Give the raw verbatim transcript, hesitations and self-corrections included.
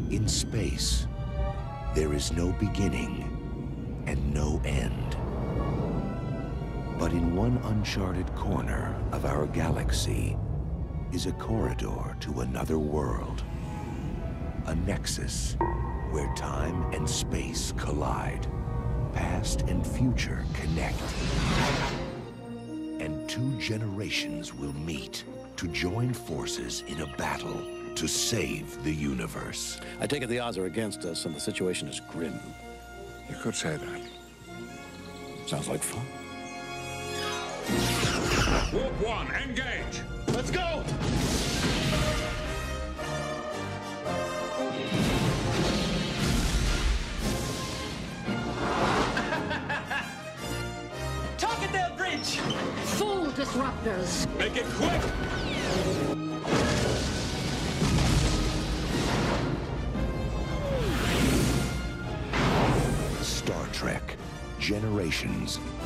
In space, there is no beginning and no end. But in one uncharted corner of our galaxy is a corridor to another world. A nexus where time and space collide. Past and future connect. And two generations will meet to join forces in a battle to save the universe. I take it the odds are against us and the situation is grim. You could say that. Sounds like fun. Warp one, engage! Let's go! Target their bridge! Full disruptors! Make it quick! Star Trek, Generations.